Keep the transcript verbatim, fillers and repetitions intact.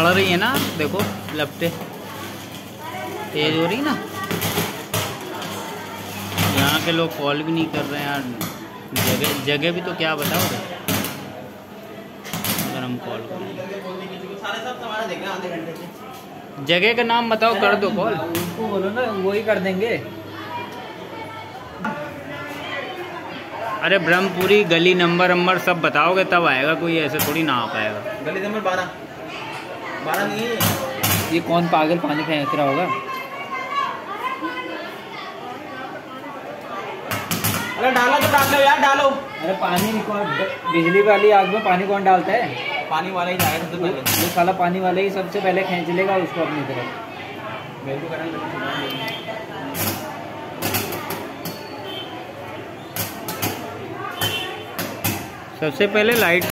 चढ़ रही है ना, देखो लपटे तेज हो रही ना। यहाँ के लोग कॉल भी नहीं कर रहे हैं यार। जगह जगह भी तो क्या बताओ अगर हम कॉल करें। जगह का नाम बताओ, कर दो कॉल। उनको बोलो ना, वही कर देंगे। अरे ब्रह्मपुरी गली नंबर नंबर सब बताओगे तब आएगा कोई, ऐसे थोड़ी ना आ पाएगा। गली नंबर बारह बारह नहीं है। ये कौन पागल पानी फेंक रहा होगा? अरे डालो तो डाल दो यार, डालो। अरे पानी कौन, बिजली वाली आग में पानी कौन डालता है? पानी वाला ही जाएगा सबसे पहले। ये साला पानी वाला ही सबसे पहले खींच लेगा उसको अपनी तरफ। मेरे को करंट सबसे पहले लाइट